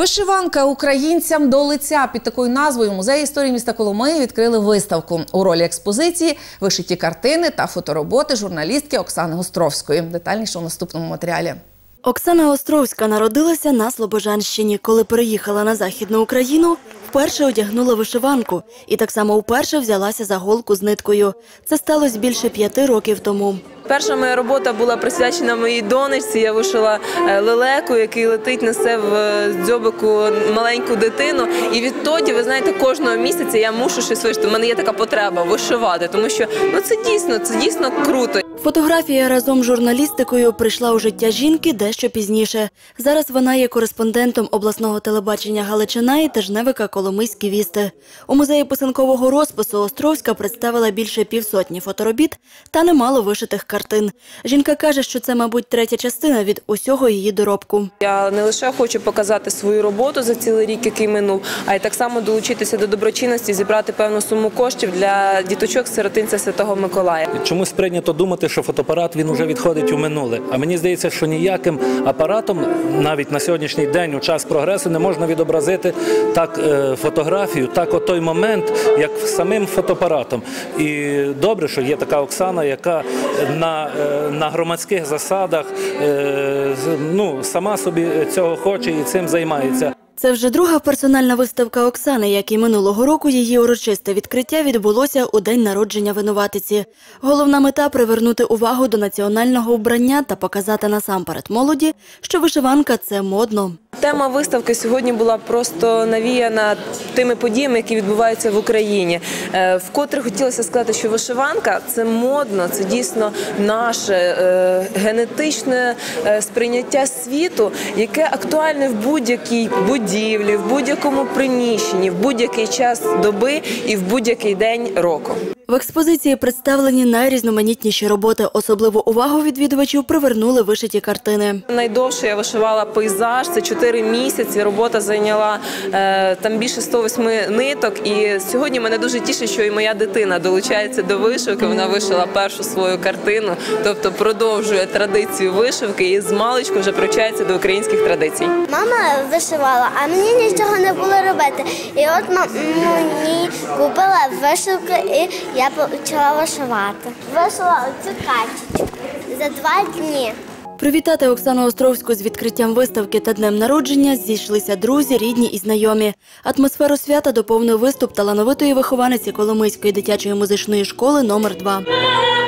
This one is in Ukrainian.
Вишиванка українцям до лиця. Під такою назвою Музей історії міста Коломиї відкрили виставку. У ролі експозиції вишиті картини та фотороботи журналістки Оксани Островської. Детальніше у наступному матеріалі. Оксана Островська народилася на Слобожанщині. Коли переїхала на Західну Україну, вперше одягнула вишиванку і так само вперше взялася за голку з ниткою. Це сталося більше 5 років тому. Перша моя робота була присвячена моїй донечці. Я вишила лелеку, який летить, несе в дзьобику маленьку дитину. І відтоді, ви знаєте, кожного місяця я мушу щось вишити. У мене є така потреба вишивати, тому що це дійсно круто. Фотографія разом з журналістикою прийшла у життя жінки дещо пізніше. Зараз вона є кореспондентом обласного телебачення «Галичина» і тижневика «Коломийські вісти». У музеї писанкового розпису Островська представила більше півсотні фоторобіт та немало вишитих картин. Жінка каже, що це, мабуть, третя частина від усього її доробку. Я не лише хочу показати свою роботу за цілий рік, який минув, а й так само долучитися до доброчинності, зібрати певну суму коштів для діточок з сиротинця Святого Миколая. Чомусь прийнято думати, що фотоапарат він вже відходить у минуле. А мені здається, що ніяким апаратом навіть на сьогоднішній день у час прогресу не можна відобразити так фотографію, так от той момент, як самим фотоапаратом. І добре, що є така Оксана, яка на громадських засадах сама собі цього хоче і цим займається. Це вже друга персональна виставка Оксани, як і минулого року її урочисте відкриття відбулося у день народження винуватиці. Головна мета – привернути увагу до національного вбрання та показати насамперед молоді, що вишиванка – це модно. Тема виставки сьогодні була просто навіяна тими подіями, які відбуваються в Україні. Вкотре хотілося сказати, що вишиванка – це модно, це дійсно наше генетичне сприйняття світу, яке актуальне в будь-якій будівлі, в будь-якому приміщенні, в будь-який час доби і в будь-який день року. В експозиції представлені найрізноманітніші роботи. Особливу увагу відвідувачів привернули вишиті картини. Найдовше я вишивала пейзаж, це 4 місяці. Робота зайняла там більше 108 ниток. І сьогодні мене дуже тішить, що і моя дитина долучається до вишивки. Вона вишила першу свою картину, тобто продовжує традицію вишивки і змалечку вже привчається до українських традицій. Мама вишивала, а мені нічого не було робити. І от мені купила вишивку і я почала вишивати. Вишила оцю качечку за 2 дні. Привітати Оксану Островську з відкриттям виставки та днем народження зійшлися друзі, рідні і знайомі. Атмосферу свята доповнив виступ талановитої вихованиці Коломийської дитячої музичної школи номер 2.